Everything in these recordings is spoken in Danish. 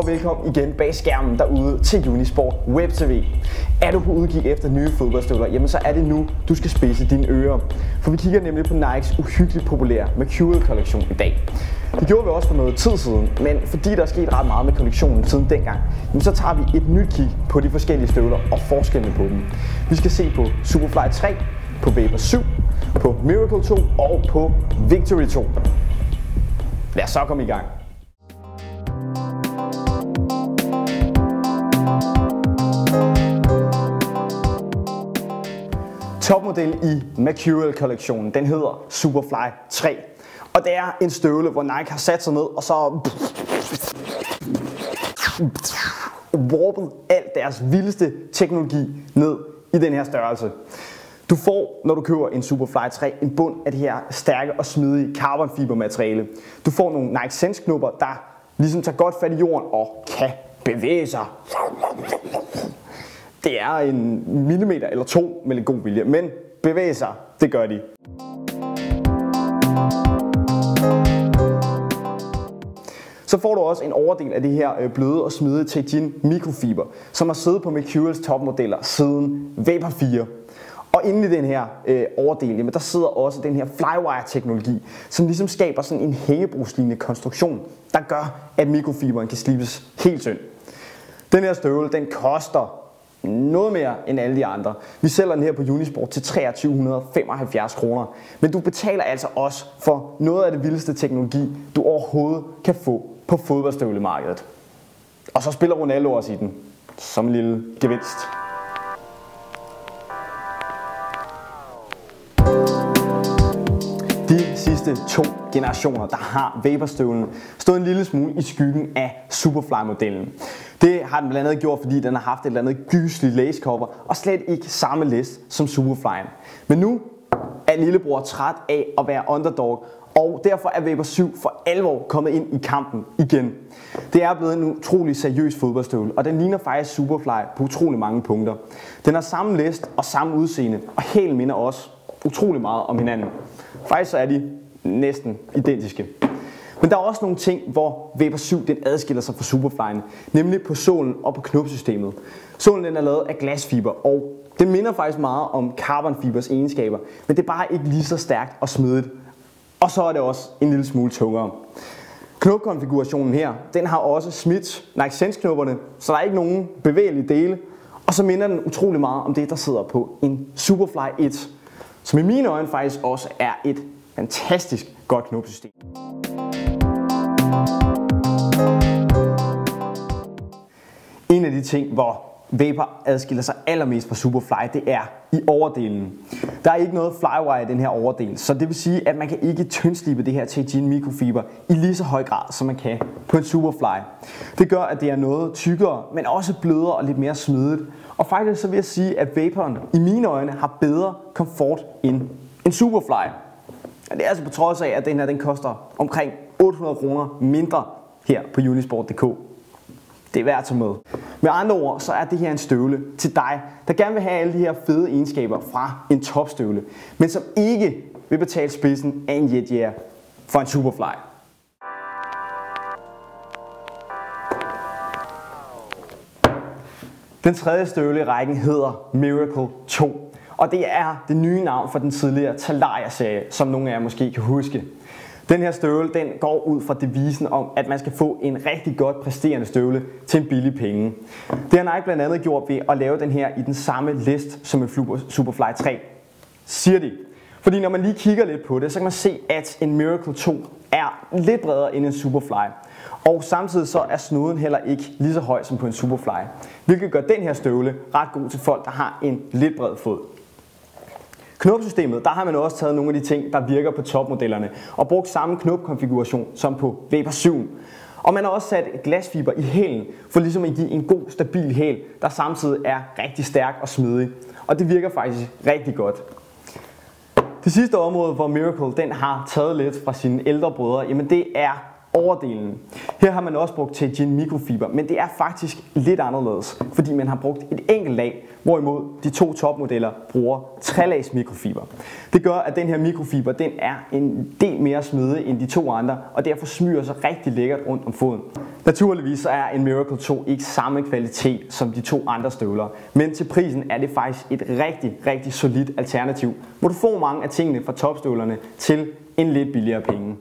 og velkommen igen bag skærmen derude til Unisport Web TV. Er du på udkig efter nye fodboldstøvler, jamen så er det nu, du skal spidse dine ører. For vi kigger nemlig på Nikes uhyggeligt populære Mercurial-kollektion i dag. Det gjorde vi også for noget tid siden, men fordi der er sket ret meget med kollektionen siden dengang, jamen så tager vi et nyt kig på de forskellige støvler og forskellene på dem. Vi skal se på Superfly 3, på Vapor 7, på Miracle 2 og på Victory 2. Lad os så komme i gang. Topmodel i Mercurial-kollektionen, den hedder Superfly 3. Og det er en støvle, hvor Nike har sat sig ned og så warpet alt deres vildeste teknologi ned i den her størrelse. Du får, når du køber en Superfly 3, en bund af det her stærke og smidige carbonfibermateriale. Du får nogle Nike Sense-knopper, der ligesom tager godt fat i jorden og kan bevæge sig. Det er en millimeter eller to med lidt god vilje, men bevæge sig, det gør de. Så får du også en overdel af det her bløde og smidige Teijin mikrofiber, som har siddet på Mercurials topmodeller siden Vapor 4. Og inde i den her overdel, jamen, der sidder også den her flywire-teknologi, som ligesom skaber sådan en hængebrugslignende konstruktion, der gør, at mikrofiberen kan slibes helt tynd. Den her støvle, den koster noget mere end alle de andre. Vi sælger den her på Unisport til 2375 kroner. Men du betaler altså også for noget af det vildeste teknologi, du overhovedet kan få på fodboldstøvlemarkedet. Og så spiller Ronaldo også i den, som en lille gevinst. De sidste 2 generationer, der har Vaporstøvlen stået en lille smule i skyggen af Superfly-modellen. Det har den blandt andet gjort, fordi den har haft et eller andet gyselig lacecover og slet ikke samme læs som Superfly'en. Men nu er lillebror træt af at være underdog, og derfor er Vapor 7 for alvor kommet ind i kampen igen. Det er blevet en utrolig seriøs fodboldstøvle, og den ligner faktisk Superfly på utrolig mange punkter. Den har samme læs og samme udseende, og hælen minder også utrolig meget om hinanden. Faktisk så er de næsten identiske. Men der er også nogle ting, hvor Vapor 7 den adskiller sig fra Superfly'en, nemlig på sålen og på knopsystemet. Sålen den er lavet af glasfiber, og den minder faktisk meget om carbonfibers egenskaber, men det er bare ikke lige så stærkt og smidigt. Og så er det også en lille smule tungere. Knopkonfigurationen her, den har også smidt Nike Sense-knopperne, så der er ikke nogen bevægelige dele. Og så minder den utrolig meget om det, der sidder på en Superfly 1, som i mine øjne faktisk også er et fantastisk godt knopsystem. En af de ting, hvor Vapor adskiller sig allermest fra Superfly, det er i overdelen. Der er ikke noget flywire i den her overdel, så det vil sige, at man kan ikke tyndslibe det her Teijin mikrofiber i lige så høj grad, som man kan på en Superfly. Det gør, at det er noget tykkere, men også blødere og lidt mere smidigt. Og faktisk så vil jeg sige, at Vaporen i mine øjne har bedre komfort end en Superfly. Det er altså på trods af, at den her den koster omkring 800 kroner mindre her på Unisport.dk. Det er værd at tage med. Med andre ord, så er det her en støvle til dig, der gerne vil have alle de her fede egenskaber fra en topstøvle, men som ikke vil betale spidsen af en Jetgear for en Superfly. Den tredje støvle i rækken hedder Miracle 2, og det er det nye navn for den tidligere Talaria-serie, som nogle af jer måske kan huske. Den her støvle den går ud fra devisen om, at man skal få en rigtig godt præsterende støvle til en billig penge. Det har Nike blandt andet gjort ved at lave den her i den samme list som en Superfly 3, siger de. Fordi når man lige kigger lidt på det, så kan man se, at en Miracle 2 er lidt bredere end en Superfly. Og samtidig så er snuden heller ikke lige så høj som på en Superfly, hvilket gør den her støvle ret god til folk, der har en lidt bred fod. Knopsystemet, der har man også taget nogle af de ting, der virker på topmodellerne, og brugt samme knopkonfiguration som på Vapor 7. Og man har også sat glasfiber i hælen, for ligesom at give en god, stabil hæl, der samtidig er rigtig stærk og smidig. Og det virker faktisk rigtig godt. Det sidste område, hvor Miracle den har taget lidt fra sine ældre brødre, jamen det er overdelen. Her har man også brugt Teijin mikrofiber, men det er faktisk lidt anderledes, fordi man har brugt et enkelt lag, hvorimod de 2 topmodeller bruger 3-lags mikrofiber. Det gør, at den her mikrofiber den er en del mere smidig end de 2 andre, og derfor smyger sig rigtig lækkert rundt om foden. Naturligvis så er en Miracle 2 ikke samme kvalitet som de to andre støvler, men til prisen er det faktisk et rigtig solidt alternativ, hvor du får mange af tingene fra topstøvlerne til en lidt billigere penge.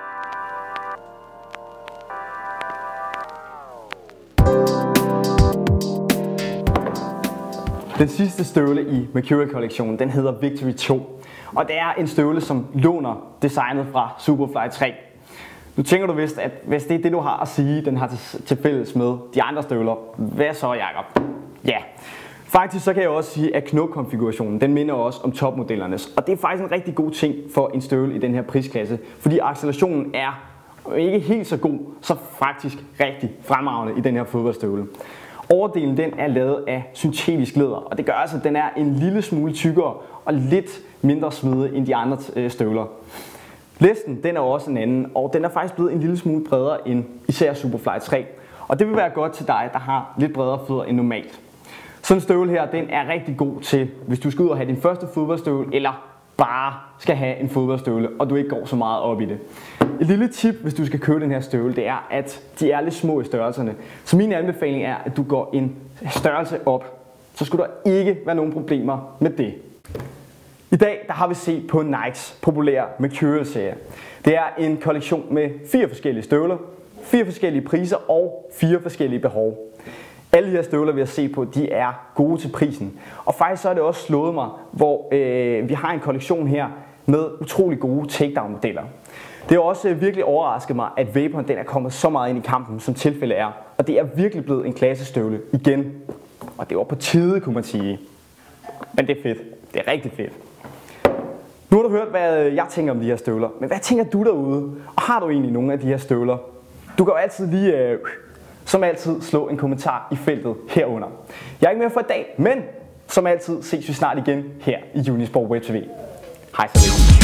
Den sidste støvle i Mercurial-kollektionen, den hedder Victory 2, og det er en støvle, som låner designet fra Superfly 3. Nu tænker du vist, at hvis det er det, du har at sige, den har til fælles med de andre støvler, hvad så, Jacob? Ja, faktisk så kan jeg også sige, at knopkonfigurationen, den minder også om topmodellernes, og det er faktisk en rigtig god ting for en støvle i den her prisklasse, fordi accelerationen er ikke helt så god, så faktisk rigtig fremragende i den her fodboldstøvle. Overdelen den er lavet af syntetisk læder, og det gør altså, at den er en lille smule tykkere og lidt mindre smidig end de andre støvler. Læsten den er også en anden, og den er faktisk blevet en lille smule bredere end især Superfly 3. Og det vil være godt til dig, der har lidt bredere fødder end normalt. Sådan en støvle her, den er rigtig god til, hvis du skal ud og have din første fodboldstøvle, eller bare skal have en fodboldstøvle, og du ikke går så meget op i det. Et lille tip, hvis du skal købe den her støvle, det er, at de er lidt små i størrelserne. Så min anbefaling er, at du går en størrelse op. Så skulle der ikke være nogen problemer med det. I dag der har vi set på Nikes populære Mercurial-serie. Det er en kollektion med 4 forskellige støvler, 4 forskellige priser og 4 forskellige behov. Alle de her støvler, vi har set på, de er gode til prisen. Og faktisk så er det også slået mig, hvor vi har en kollektion her med utrolig gode takedown-modeller. Det har også virkelig overrasket mig, at Vapor'en den er kommet så meget ind i kampen, som tilfældet er. Og det er virkelig blevet en klassestøvle igen. Og det var på tide, kunne man sige. Men det er fedt. Det er rigtig fedt. Nu har du hørt, hvad jeg tænker om de her støvler. Men hvad tænker du derude? Og har du egentlig nogle af de her støvler? Du kan jo altid lige, som altid, slå en kommentar i feltet herunder. Jeg er ikke mere for i dag, men som altid ses vi snart igen her i Unisport Web TV. Hej så længe.